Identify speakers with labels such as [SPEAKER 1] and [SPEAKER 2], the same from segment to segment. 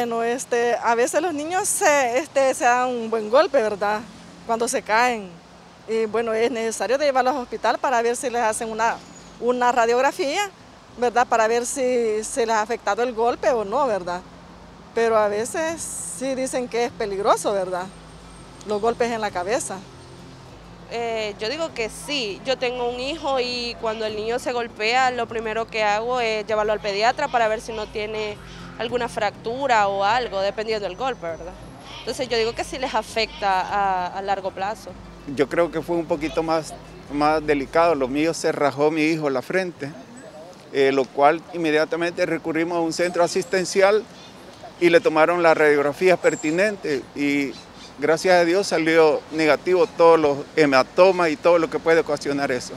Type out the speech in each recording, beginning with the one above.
[SPEAKER 1] Bueno, a veces los niños se dan un buen golpe, ¿verdad? Cuando se caen. Y bueno, es necesario llevarlos al hospital para ver si les hacen una radiografía, ¿verdad? Para ver si se les ha afectado el golpe o no, ¿verdad? Pero a veces sí dicen que es peligroso, ¿verdad? Los golpes en la cabeza.
[SPEAKER 2] Yo digo que sí. Yo tengo un hijo y cuando el niño se golpea, lo primero que hago es llevarlo al pediatra para ver si no tiene alguna fractura o algo, dependiendo del golpe, ¿verdad? Entonces yo digo que sí les afecta a largo plazo.
[SPEAKER 3] Yo creo que fue un poquito más delicado. Lo mío se rajó mi hijo la frente, lo cual inmediatamente recurrimos a un centro asistencial y le tomaron las radiografías pertinentes y gracias a Dios salió negativo todos los hematomas y todo lo que puede ocasionar eso.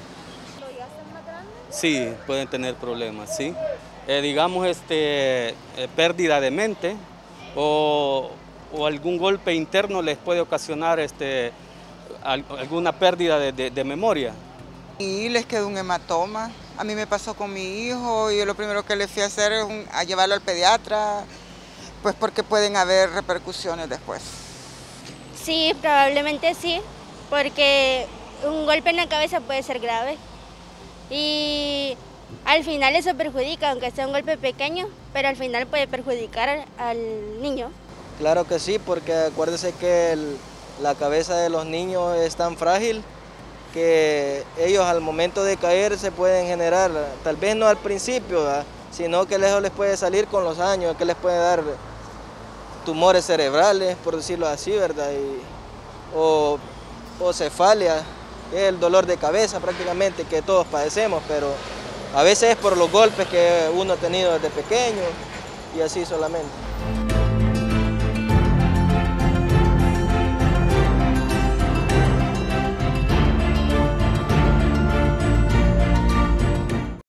[SPEAKER 4] Sí, pueden tener problemas, sí. Digamos, pérdida de mente o algún golpe interno les puede ocasionar alguna pérdida de memoria.
[SPEAKER 5] Y les quedó un hematoma. A mí me pasó con mi hijo y lo primero que le fui a hacer es a llevarlo al pediatra, pues porque pueden haber repercusiones después.
[SPEAKER 6] Sí, probablemente sí, porque un golpe en la cabeza puede ser grave y al final eso perjudica, aunque sea un golpe pequeño, pero al final puede perjudicar al niño.
[SPEAKER 7] Claro que sí, porque acuérdese que la cabeza de los niños es tan frágil que ellos al momento de caer se pueden generar, tal vez no al principio, ¿verdad?, sino que eso les puede salir con los años, que les puede dar tumores cerebrales, por decirlo así, ¿verdad? O cefalia, que es el dolor de cabeza prácticamente que todos padecemos, pero a veces es por los golpes que uno ha tenido desde pequeño y así solamente.